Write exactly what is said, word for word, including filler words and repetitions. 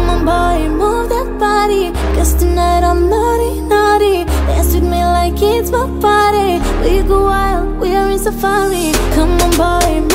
on boy, move that body, 'cause tonight I'm naughty, naughty. Dance with me like it's my party. We go wild, we are in safari. Come on boy,